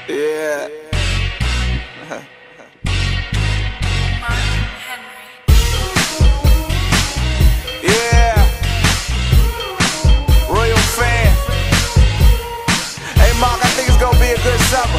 Yeah. Yeah. Royal fan. Hey Mark, I think it's gonna be a good summer.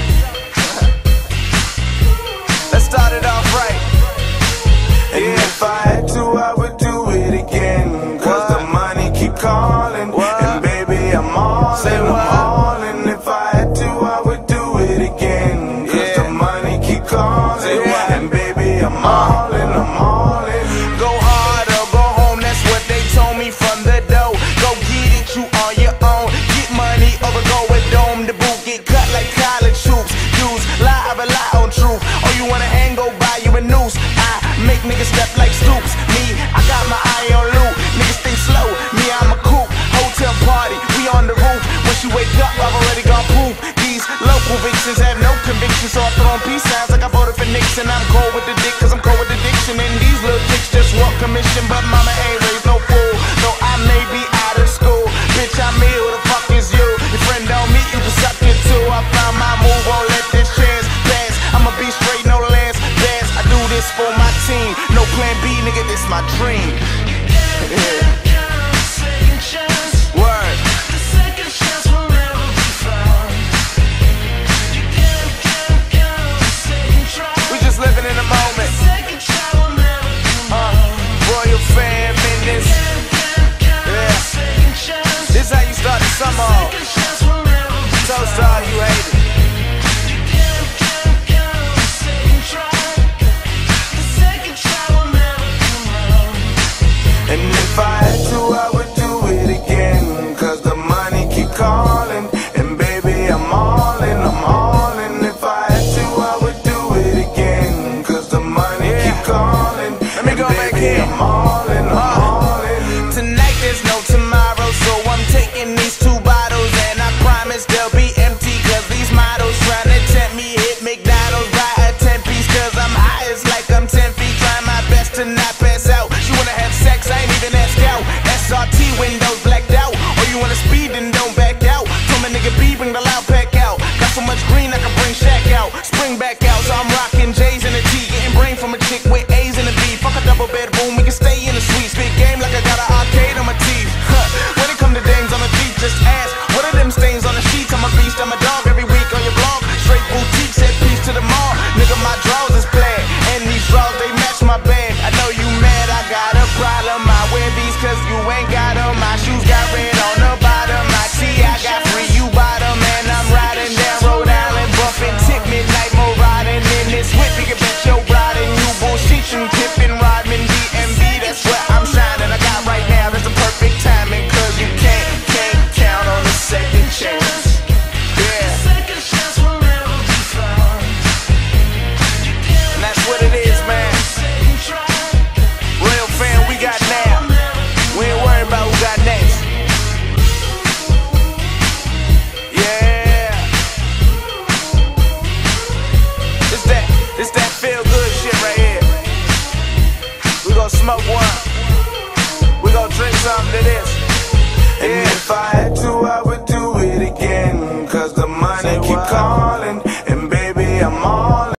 Let's start it off right. And if I had to, I would do it again. Cause the money keep calling. And baby, I'm all in, I'm all in. If I had to, I would do it again. Cause the money keep calling. And baby, I'm all in, I'm all in. Go hard or go home, that's what they told me from the dough. Go get it, you on your own. Get money over go with dome. The boot get cut like college hoops. Use lie, I rely on truth. Oh, you wanna hang, go buy you a noose. Make niggas step like Stoops. Me, I got my eye on loot. Niggas think slow, me I'm a coupe. Hotel party, we on the roof. When she wake up, I've already got poop. These local victims have no convictions, so I throwing peace signs like I voted for Nixon. I'm cold with the dick, cause I'm cold with addiction. And these little chicks just want commission, but mama ain't raised no fool. No, I may be out of school. Bitch, I'm here, who the fuck is you? Your friend don't meet you, just suck it too. I found my move, won't let this chance pass. I'ma be straight, no lance pass. I do this for my team. No plan B, nigga, this my dream. Yeah. Word. We just living in the moment. Royal fam in this. Yeah. This how you start the summer off. Toast to all you haters. And if I had to, I would do it again. Cause the money keep calling. And baby, I'm all in, I'm all in. If I had to, I would do it again. Cause the money keep calling. Let me go back here. I'm all in, I'm all in. Tonight there's no tomorrow, so I'm taking these 2 bottles. And I promise they'll be empty, cause these models trying to tempt me. Hit McDonald's, buy a 10-piece, cause I'm high, it's like I'm 10 feet. Trying my best to not pass out. She wanna have sex, I ain't even asked out. SRT windows blacked out. Or you wanna speed, then don't back out. Told my nigga B, bring the loud pack out. Got so much green I can bring Shaq out. Spring back